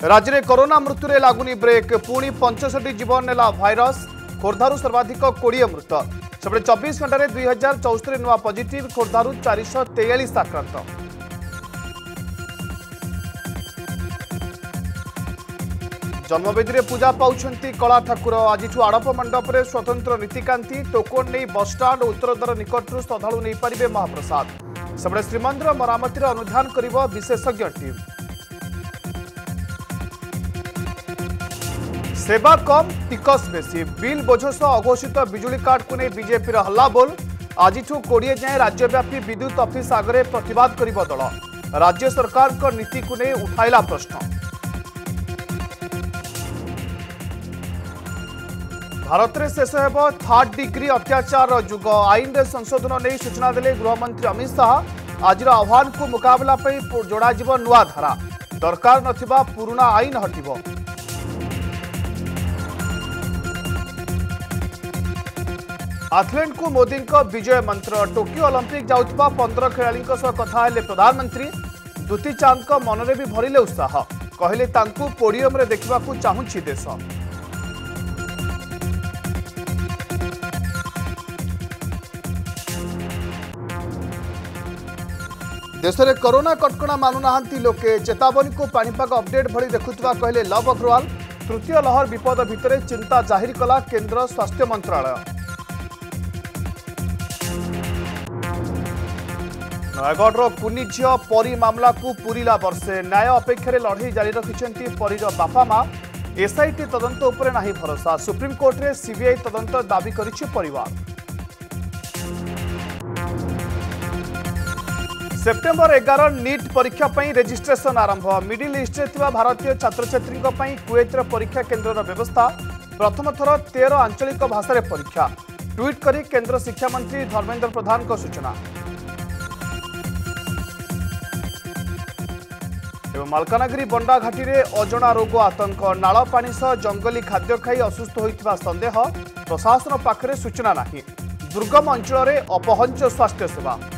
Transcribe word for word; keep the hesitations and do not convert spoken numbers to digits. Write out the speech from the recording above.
राज्य में कोरोना मृत्यु लगुनि ब्रेक पुणी पंचषठी जीवन नेला भाइरस खोर्धारू सर्वाधिक कोड़े मृत सेपटे चौबीस घंटे दुई हजार चौस्तरी नुआ पॉजिटिव खोर्धारू चार सौ तेयालीस आक्रांत। जन्मवेदी में पूजा पाउछंती कला ठाकुर आज आड़प मंडप में स्वतंत्र नीतिकांति टोकन नहीं बसस्टाण्ड उत्तरद्वार निकटू श्रद्धालु नहीं पारे महाप्रसाद सेपटे श्रीमंदिर मरामतिर अनुधान कर विशेषज्ञ टीम। सेवा कम टिकस बेसी बिल बोझ सह अघोषित बिजुली कार्ड को नहीं बीजेपी हल्ला बोल आज कोड़े जाए राज्यव्यापी विद्युत ऑफिस आगे प्रतिवाद कर दल राज्य सरकार को नीति को नहीं उठाइला प्रश्न। भारत में शेष हो थर्ड डिग्री अत्याचार जुग आईन रे संशोधन नहीं सूचना देले गृहमंत्री अमित शाह आज आह्वान को मुकाबला जोड़ा नुआ धारा दरकार नथिबा पुराना आईन हटिबो। एथलीट को मोदी विजय मंत्र टोकियो ओलंपिक जाउथबा पंद्रह खेलाड़ी कथा हेले प्रधानमंत्री दुती चांद मन में भी भरिले उत्साह कहले तांकू पोडियम रे देखा चाहूँगी देश। देश में कोरोना कटकणा मानुना लोके चेतावनी को पाणीपाग अपडेट भली देखुवा कहले लव अग्रवाल तृतीय लहर विपद भितर चिंता जाहिर कला केंद्र स्वास्थ्य मंत्रालय। नयगढ़ कुनी झील परी मामला को पूरीला वर्षे न्याय अपेक्षा लड़ई जारी रखिंट परीर बापा मां एसआईटी तदंत उपरे नाही भरोसा सुप्रीमकोर्ट रे सीबीआई तदंत दाबी करिछि परिवार। सेप्टेम्बर एगार नीट परीक्षा पई रेजिस्ट्रेशन आरंभ मिडिल ईस्ट रे भारतीय छात्र छात्री कुवैत परीक्षा केन्द्र व्यवस्था प्रथम थर तेरह आंचलिक भाषा रे परीक्षा ट्वीट करी केंद्र शिक्षा मंत्री धर्मेंद्र प्रधान को सूचना। मालकानगिरी बंडाघाटी रे अजणा रोग आतंक नाल पानी सह जंगली खाद्य खाई असुस्थ होइतिबा संदेह प्रशासन पाखरे सूचना नाही दुर्गम अंचल रे अपहंच स्वास्थ्य सेवा।